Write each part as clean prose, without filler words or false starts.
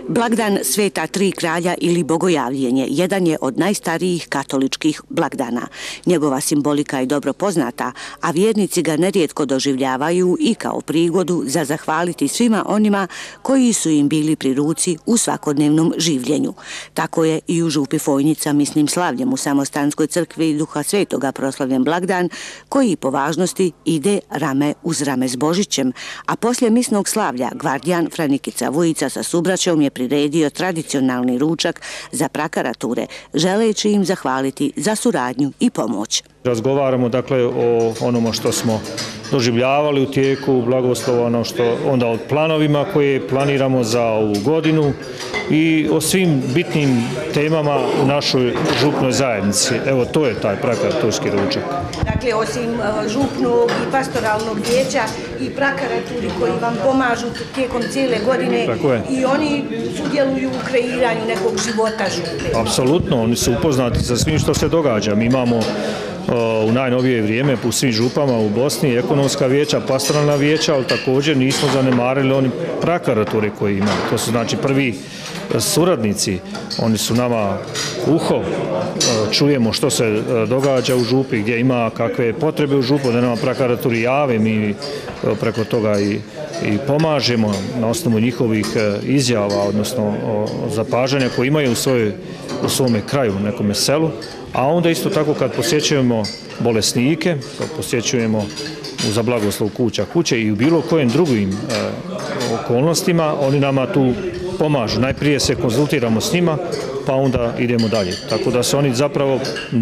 Blagdan Sveta Tri kralja ili Bogojavljenje jedan je od najstarijih katoličkih blagdana. Njegova simbolika je dobro poznata, a vjernici ga nerijetko doživljavaju i kao prigodu za zahvaliti svima onima koji su im bili pri ruci u svakodnevnom življenju. Tako je i u župi Fojnica misnim slavljem u Samostanskoj crkvi Duha Svetoga proslavljen blagdan, koji po važnosti ide rame uz rame s Božićem, a poslije misnog slavlja gvardijan Franikica Vujica sa subraćom je priredio tradicionalni ručak za prakarature, želeći im zahvaliti za suradnju i pomoć. Razgovaramo dakle o onome što smo doživljavali u tijeku blagoslova, onda o planovima koje planiramo za ovu godinu i o svim bitnim temama u našoj župnoj zajednici. Evo, to je taj prakaraturski ručak. Dakle, osim župnog i pastoralnog vijeća i prakaraturi koji vam pomažu tijekom cijele godine, i oni sudjeluju u kreiranju nekog života župe. Apsolutno, oni su upoznati sa svim što se događa. Mi imamo u najnovije vrijeme u svim župama u Bosni ekonomska vijeća, pastoralna vijeća, ali također nismo zanemarili oni prakarature koji imaju. To su znači prvi suradnici, oni su nama uho, čujemo što se događa u župi, gdje ima kakve potrebe u župu, da nama prakaraturi jave, mi preko toga i pomažemo na osnovu njihovih izjava, odnosno zapažanja koje imaju u svome kraju, u nekome selu. A onda isto tako kad posjećujemo bolesnike, kad posjećujemo za blagoslov kuće i u bilo kojim drugim okolnostima, oni nama tu pomažu. Najprije se konzultiramo s njima, pa onda idemo dalje. Tako da su oni zapravo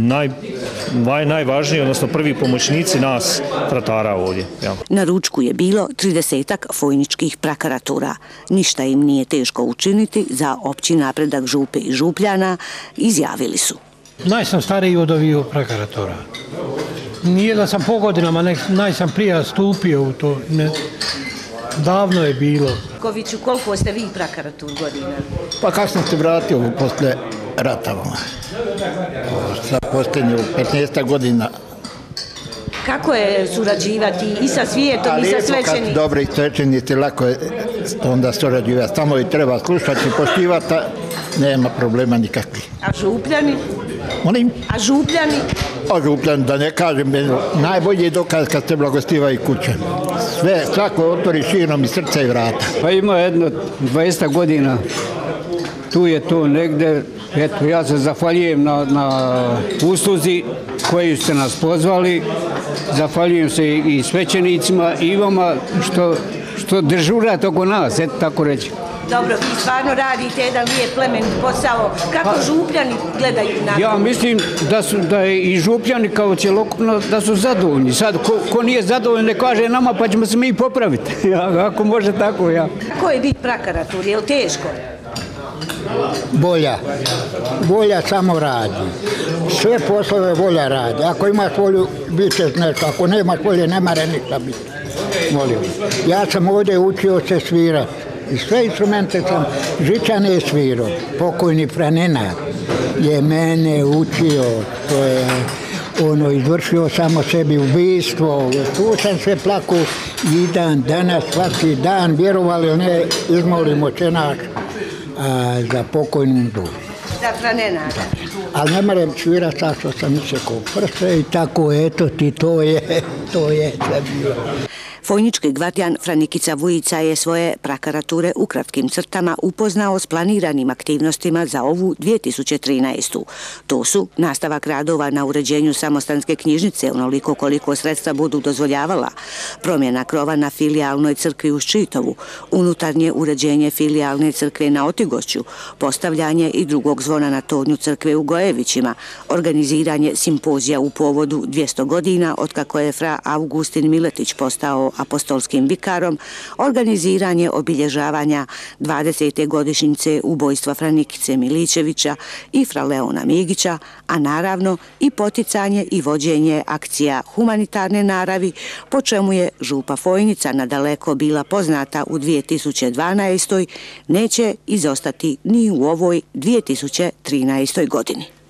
najvažniji, odnosno prvi pomoćnici nas fratara ovdje. Ja. Na ručku je bilo 30-ak fojničkih prakaratura. Ništa im nije teško učiniti za opći napredak župe i župljana, izjavili su. Najsam stariji od ovih prakaratora. Nije da sam po godinama, najsam prije stupio u to. Davno je bilo. Koviću, koliko ste vi prakaratur godina? Pa kako sam se vratio posle rata. Sa posljednju 15 godina. Kako je surađivati i sa svijetom i sa svećenicima? Kad dobri svećenici, lako je onda surađivati. Samo i treba slušati i poštivati, nema problema nikakvih. A župljani? Molim? A župljani? A župljani, da ne kažem, najbolji je dokaz kad se blagostiva i kuće. Svako otvori širom i srca i vrata. Pa ima jedno 20 godina, tu je to negde. Eto, ja se zahvaljujem na usluzi koji ste nas pozvali, zahvaljujem se i svećenicima i vama što dežurate oko nas, eto tako reći. Dobro, vi stvarno radite jedan lijep plemenit posao. Kako župljani gledaju na to? Ja mislim da je i župljani kao cjelokupno da su zadovoljni. Sad, ko nije zadovoljni ne kaže nama pa ćemo se mi popraviti. Ako može tako, ja. Kako je biti prakaratur? Je li teško? Volja samo radi. Sve poslove volja radi. Ako imaš volju, bit ćeš nešto. Ako nemaš volje, ne mora ništa biti. Molim. Ja sam ovdje učio se svirati. I sve instrumente sam žičane svirao. Pokojni Franena je mene učio. To je izvršio samo sebi ubistvo. Tu sam se plakao i danas, svaki dan, vjerovali ili ne, izmolim očenaš za pokojnu dušu. Za Franena. Ali ne moram svirati sa što sam isekao prste i tako, eto ti, to je sve bilo. Fojnički gvardijan Franikica Vujica je svoje prakarature u kratkim crtama upoznao s planiranim aktivnostima za ovu 2013. To su nastavak radova na uređenju samostanske knjižnice onoliko koliko sredstva budu dozvoljavala, promjena krova na filijalnoj crkvi u Ščitovu, unutarnje uređenje filijalne crkve na Otigošću, postavljanje i drugog zvona na tornju crkve u Gojevićima, organiziranje simpozija u povodu 200 godina otkako je fra Augustin Miletić postao apostolskim vikarom, organiziranje obilježavanja 20. godišnjice ubojstva Franikice Miličevića i fra Leona Migića, a naravno i poticanje i vođenje akcija humanitarne naravi, po čemu je župa Fojnica nadaleko bila poznata u 2012. neće izostati ni u ovoj 2013. godini.